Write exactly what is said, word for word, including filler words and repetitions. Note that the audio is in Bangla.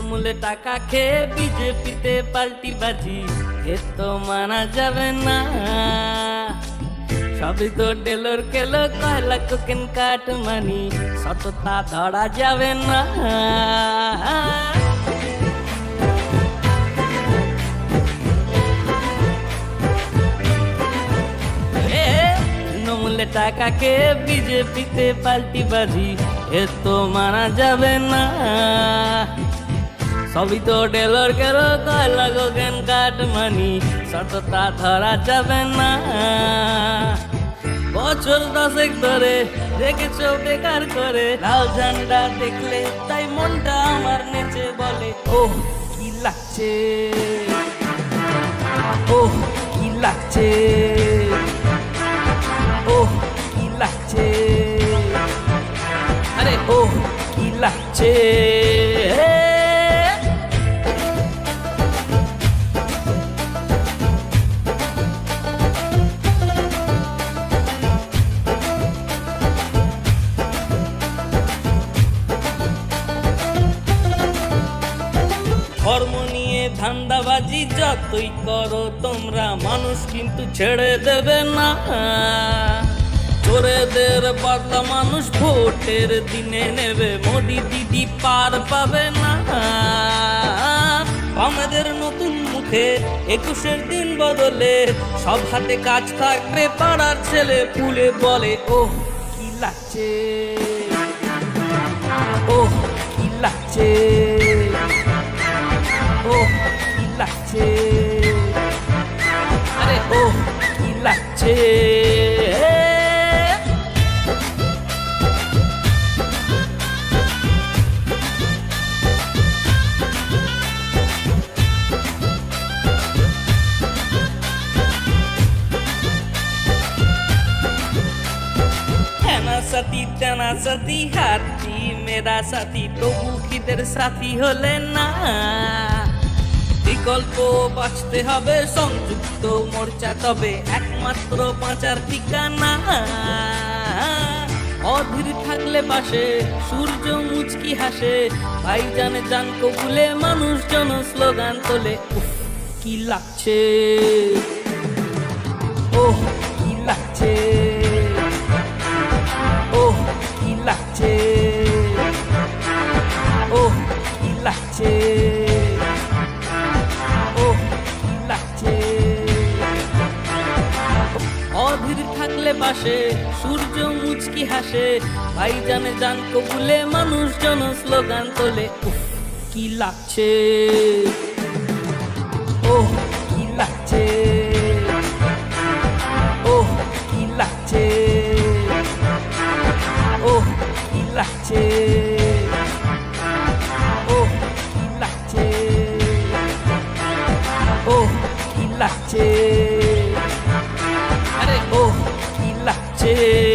তৃণমূলে টাকা খেয়ে বিজেপিতে পাল্টি বাজি, এ তো মানা যাবে না। সবই তো ডেলোর কেলো, কয়লা কোকেন কাটমানি, সততা ধরা যাবে না। তৃণমূলে টাকা খেয়ে বিজেপিতে পাল্টি বাজি, এ তো মানা যাবে না। সবই তো ডেলোর গেল, কয়লা কোকেন কাটমানি, সততা ধরা যাবে না। বছর দশেক ধরে দেখেছ বেকার করে, লাল ঝান্ডা দেখলে তাই মনটা আমার নেচে বলে, ওহ কি লাগছে, ওহ কি লাগছে, ওহ কি লাগছে, আরে ওহ কি লাগছে। ধর্ম নিয়ে ধান্দাবাজি যতই করো তোমরা, মানুষ কিন্তু ছেড়ে দেবে না। চোরেদের বদলা মানুষ ভোটের দিনে নেবে, মোদি দিদি পার পাবে না। আমাদের নতুন মুখে একুশের দিন বদলে, সব হাতে কাজ থাকবে, পাড়ার ছেলে পুলে বলে, ওহ কি লাগছে, ওহ কি লাগছে, ওহ কি লাগছে, আরে ওহ কি লাগছে। সাথী টানা সাথী হাতি মেরা সাথী, তবু খিদের সাথী হলে না। বিকল্প বাঁচতে হবে সংযুক্ত মোর্চা, তবে একমাত্র বাঁচার ঠিকানা। অধীর থাকলে পাশে সূর্য মুচকি হাসে, ভাই জানে জান কবুলে মানুষজন স্লোগান তোলে, উফ কি লাগছে, ওহ কি লাগছে, ওহ কি লাগছে, ওহ কি লাগছে, ওহ কি লাগছে। অধীর থাকলে পাশে সূর্য মুচকি হাসে, ভাই জানে জান কবুলে মানুষজন স্লোগান তোলে, উফ কি লাগছে, ওহ কি লাগছে, ওহ কি লাগছে, ওহ কি লাগছে, ওহ কি লাগছে, ওহ কি লাগছে, আরে ওহ কি লাগছে।